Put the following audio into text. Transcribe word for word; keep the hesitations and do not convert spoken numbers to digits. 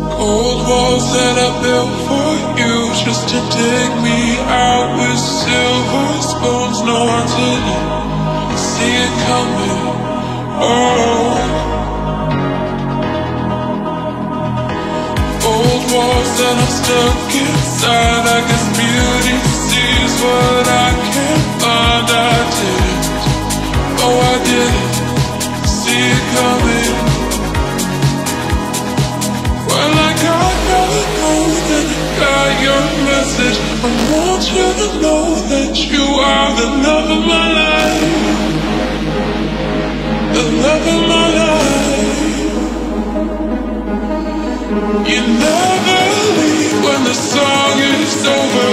Old walls that I built for you, just to take me out with silver spoons. No, I didn't see it coming. Oh, old walls that I'm stuck inside. I guess beauty sees what I can't find. I didn't, oh I didn't see it coming. Well, I got nothing more than I got your message. I want you to know that you are the love of my life, the love of my life. You never leave when the song is over.